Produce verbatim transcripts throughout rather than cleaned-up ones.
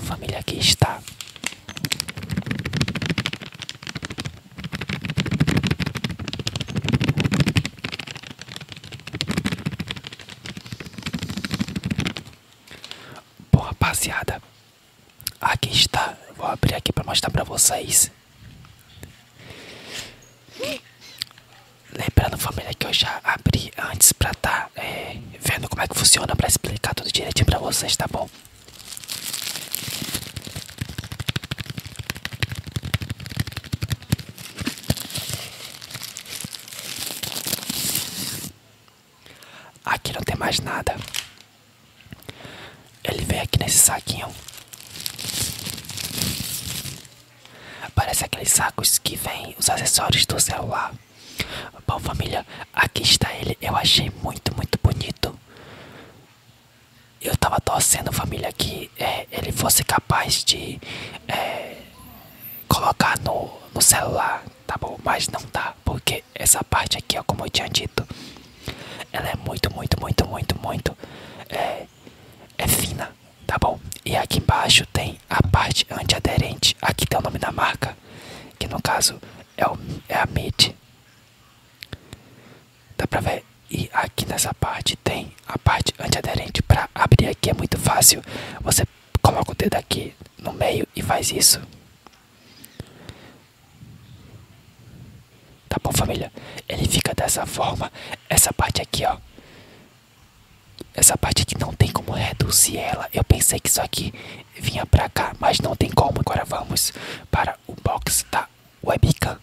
família, aqui está. Bom, rapaziada, aqui está. Vou abrir aqui para mostrar para vocês. Lembrando, família, que eu já abri antes pra tá é, vendo como é que funciona, pra explicar tudo direitinho pra vocês, tá bom? Aqui não tem mais nada. Ele vem aqui nesse saquinho. Parece aqueles sacos que vem os acessórios do celular. Bom, família, aqui está ele. Eu achei muito, muito bonito. Eu tava torcendo, família, que é, ele fosse capaz de é, colocar no, no celular, tá bom? Mas não dá, porque essa parte aqui, ó, como eu tinha dito, ela é muito, muito, muito, muito, muito é, é fina, tá bom? E aqui embaixo tem a parte antiaderente. Aqui tem o nome da marca, que no caso é, o, é a Mid. Dá pra ver? E aqui nessa parte tem a parte antiaderente. Pra abrir aqui é muito fácil. Você coloca o dedo aqui no meio e faz isso. Tá bom, família? Ele fica dessa forma. Essa parte aqui, ó. Essa parte aqui não tem como reduzir ela. Eu pensei que isso aqui vinha pra cá, mas não tem como. Agora vamos para o box da webcam.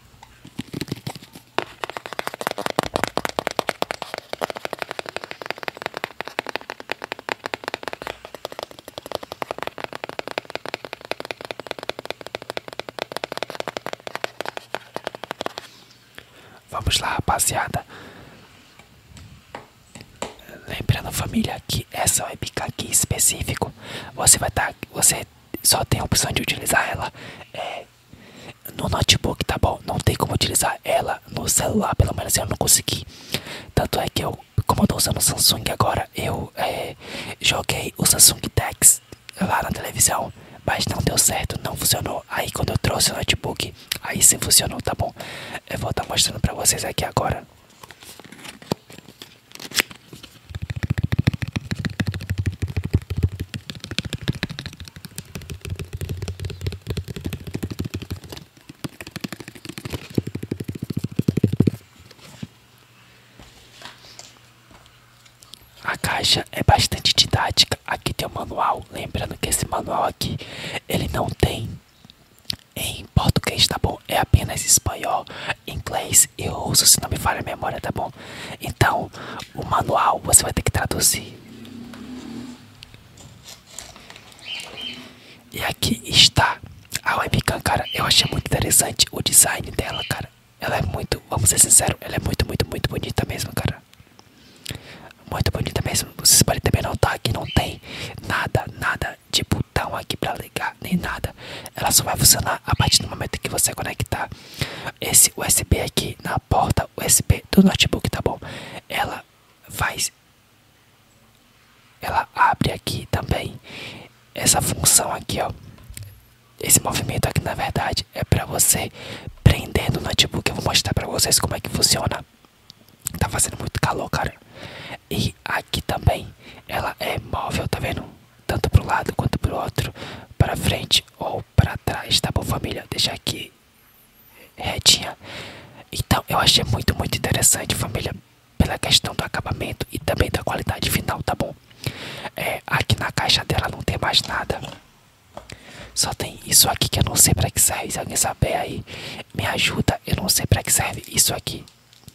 Vamos lá, rapaziada. Lembrando, família, que essa webcam aqui em específico, você vai estar, tá, você só tem a opção de utilizar ela é, no notebook, tá bom? Não tem como utilizar ela no celular, pelo menos eu não consegui. Tanto é que eu, como eu tô usando o Samsung agora, eu é, joguei o Samsung Dex lá na televisão, mas não deu certo, não funcionou. Aí quando eu trouxe o notebook, aí sim funcionou, tá bom? Eu vou estar mostrando pra vocês aqui agora. A caixa é bastante didática. Aqui tem o manual. Lembrando que esse manual aqui, ele não tem em português, tá bom? É apenas espanhol, inglês e russo, se não me falha a memória, tá bom? Então, o manual você vai ter que traduzir. E aqui está a webcam, cara. Eu achei muito interessante o design dela, cara. Ela é muito, vamos ser sinceros, ela é muito, muito, muito bonita mesmo, cara. Muito bonita mesmo. Vocês podem também notar que não tem nada, nada de botão aqui pra ligar, nem nada. Ela só vai funcionar a partir do momento que você conectar esse U S B aqui na porta U S B do notebook, tá bom? Ela faz, ela abre aqui também essa função aqui, ó. Esse movimento aqui, na verdade, é pra você prender no notebook. Eu vou mostrar pra vocês como é que funciona. Tá fazendo muito calor, cara. E aqui também ela é móvel, tá vendo? Tanto pro lado quanto pro outro, para frente ou para trás, tá bom, família? Deixa aqui retinha. Então eu achei muito, muito interessante, família, pela questão do acabamento e também da qualidade final, tá bom? É, aqui na caixa dela não tem mais nada. Só tem isso aqui que eu não sei pra que serve. Se alguém saber aí, me ajuda. Eu não sei pra que serve isso aqui.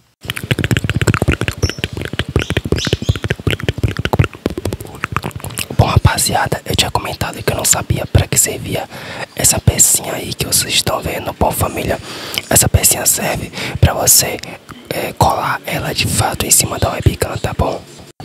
Bom, rapaziada, eu tinha comentado que eu não sabia para que servia essa pecinha aí que vocês estão vendo. Bom, família, essa pecinha serve para você é, colar ela de fato em cima da webcam, tá bom?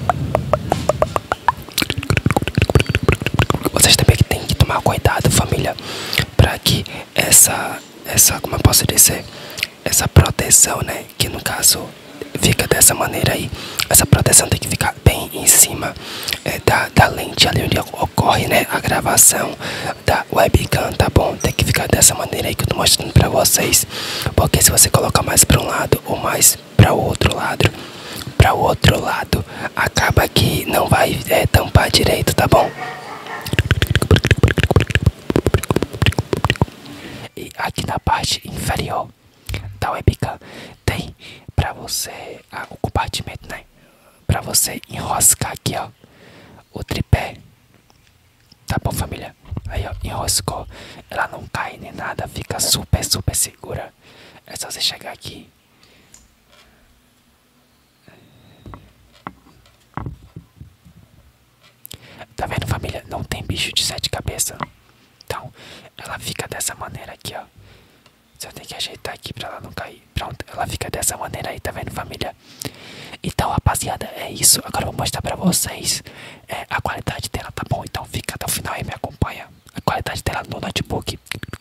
Vocês também que tem que tomar cuidado, família, para que essa, essa, como eu posso dizer, essa proteção, né, que no caso fica dessa maneira aí. Essa proteção tem que ficar bem em cima é, da, da lente ali onde ocorre, né, a gravação da webcam, tá bom? Tem que ficar dessa maneira aí que eu tô mostrando pra vocês. Porque se você colocar mais pra um lado ou mais pra o outro lado, pra o outro lado, acaba que não vai é, tampar direito, tá bom? E aqui na parte inferior da webcam tem pra você ah, o compartimento, né? Pra você enroscar aqui, ó, o tripé. Tá bom, família? Aí, ó, enroscou. Ela não cai nem nada, fica super, super segura. É só você chegar aqui. Tá vendo, família? Não tem bicho de sete cabeças. Então, ela fica dessa maneira aqui, ó. Você tem que ajeitar aqui pra ela não cair. Pronto, ela fica dessa maneira aí, tá vendo, família? Então, rapaziada, é isso. Agora eu vou mostrar pra vocês é, a qualidade dela, tá bom? Então fica até o final e me acompanha. A qualidade dela no notebook.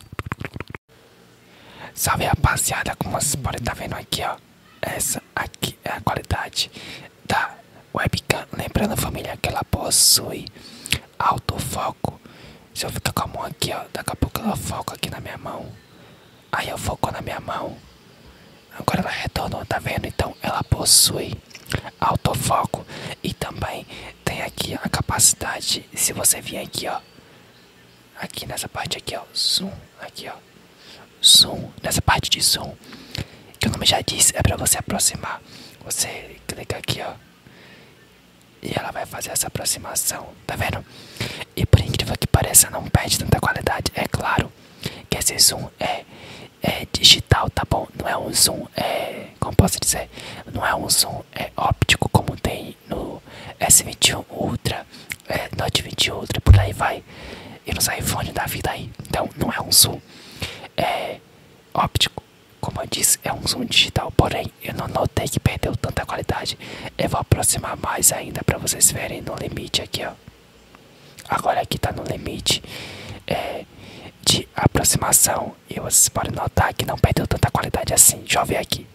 Salve, rapaziada, como vocês podem estar vendo aqui, ó. Essa aqui é a qualidade da webcam. Lembrando, família, que ela possui autofoco. Se eu ficar com a mão aqui, ó, daqui a pouco ela foca aqui na minha mão. Aí eu foco na minha mão. Agora ela retornou, tá vendo? Então ela possui autofoco. E também tem aqui a capacidade. Se você vir aqui, ó, aqui nessa parte aqui, ó, zoom, aqui, ó, zoom, nessa parte de zoom, que o nome já disse, é pra você aproximar. Você clica aqui, ó, e ela vai fazer essa aproximação, tá vendo? E por incrível que pareça, não perde tanta qualidade. É claro que esse zoom é, é digital, tá bom? Não é um zoom, é, como posso dizer, não é um zoom é óptico como tem no S vinte e um Ultra, é, Note vinte Ultra, por aí vai, e nos iPhone da vida aí. Então não é um zoom é, óptico, como eu disse, é um zoom digital. Porém, eu não notei que perdeu tanta qualidade. Eu vou aproximar mais ainda pra vocês verem no limite aqui, ó. Agora aqui tá no limite é, de aproximação. E vocês podem notar que não perdeu tanta qualidade assim. Deixa eu ver aqui.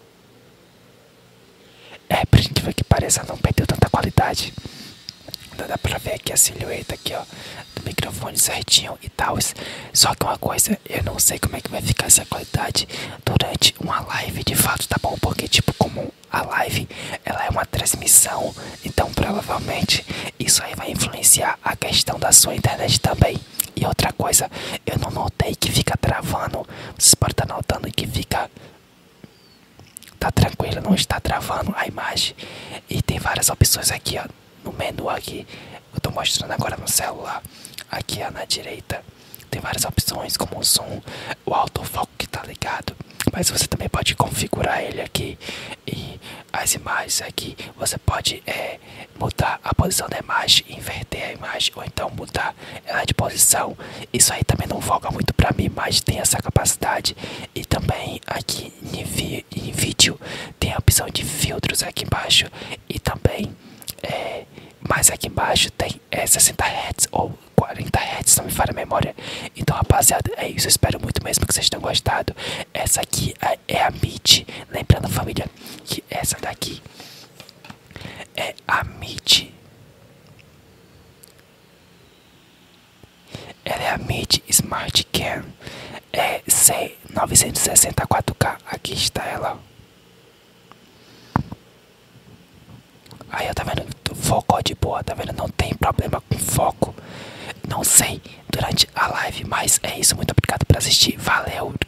É, por incrível que pareça, não perdeu tanta qualidade. Não dá pra ver aqui a silhueta aqui, ó, do microfone certinho e tal. Só que uma coisa, eu não sei como é que vai ficar essa qualidade durante uma live de fato, tá bom? Porque tipo, como a live, ela é uma transmissão, então provavelmente isso aí vai influenciar a questão da sua internet também. E outra coisa, eu não notei que fica travando. Vocês podem estar notando que fica... Tá tranquilo, não está travando a imagem. E tem várias opções aqui, ó, no menu aqui. Eu tô mostrando agora no celular. Aqui, ó, na direita, tem várias opções como o zoom, o autofoco que tá ligado. Mas você também pode configurar ele aqui. E as imagens aqui, você pode é, mudar a posição da imagem, inverter a imagem, ou então mudar ela de posição. Isso aí também não foca muito pra mim, mas tem essa capacidade. E também aqui em, vi em vídeo tem a opção de filtros aqui embaixo. E também é, mais aqui embaixo tem é, sessenta hertz ou quarenta hertz, não me falha a memória. Então, rapaziada, é isso. Eu espero muito mesmo que vocês tenham gostado. Essa aqui é, é a Meet. Lembrando, família, que essa daqui é a Meet. Ela é a Meet Smart Cam é C novecentos e sessenta quatro K. Aqui está ela. Aí, ó, tá vendo? Focou de boa, tá vendo? Não tem problema com foco. Não sei durante a live, mas é isso. Muito obrigado por assistir. Valeu!